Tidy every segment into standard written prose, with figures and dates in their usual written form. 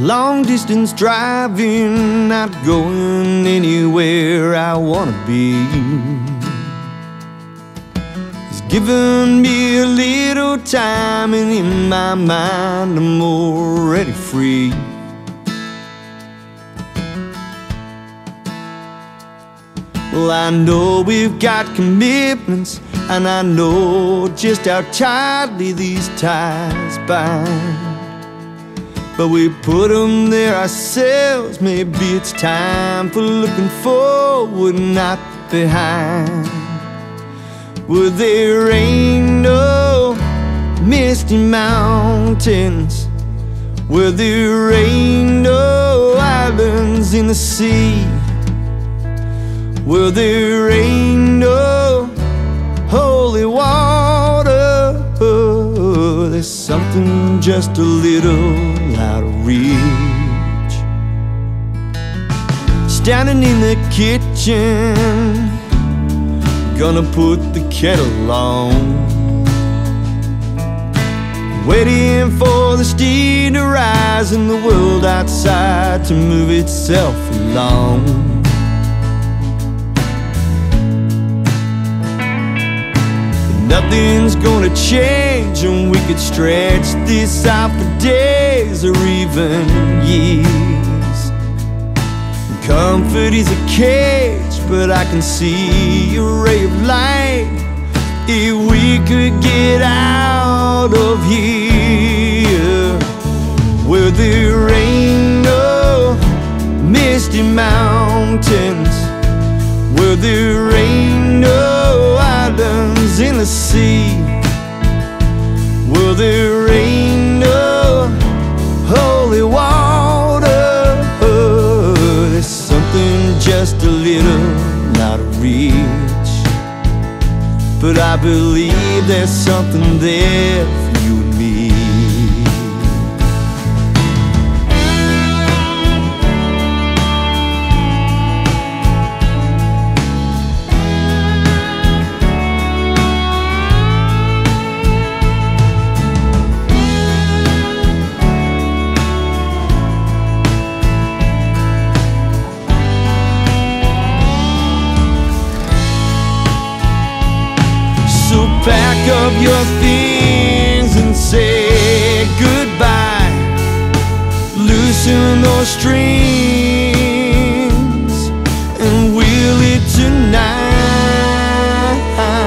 long distance driving, not going anywhere I wanna be. He's given me a little time, and in my mind I'm already free. Well, I know we've got commitments, and I know just how tightly these ties bind. But we put them there ourselves. Maybe it's time for looking forward, not behind. Well, there ain't no misty mountains, well, there ain't no islands in the sea, well, there ain't no holy water. There's something just a little out of reach. Standing in the kitchen, gonna put the kettle on, waiting for the steam to rise and the world outside to move itself along. Nothing's gonna change, and we could stretch this out for days or even years. Comfort is a cage, but I can see a ray of light if we could get out of here. Well, there ain't no misty mountains, well, there ain't no islands in the sea, well, there ain't no holy water. There's something just a little out of reach, but I believe there's something there for you and me. Pack up your things and say goodbye. Loosen those strings and wheel it tonight.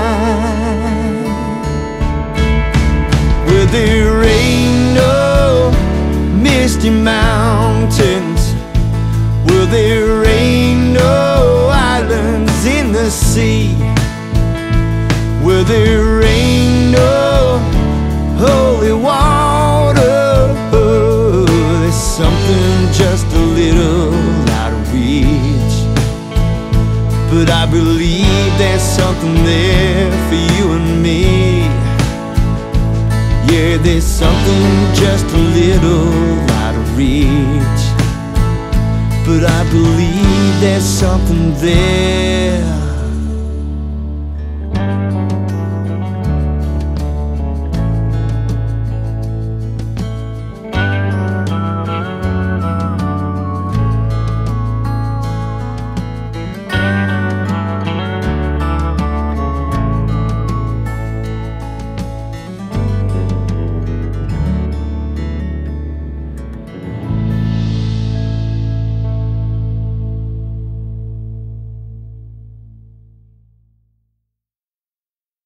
Well, there ain't no misty mountains, well, there ain't no islands in the sea, well, there ain't no holy water. There's something just a little out of reach, but I believe there's something there for you and me. Yeah, there's something just a little out of reach, but I believe there's something there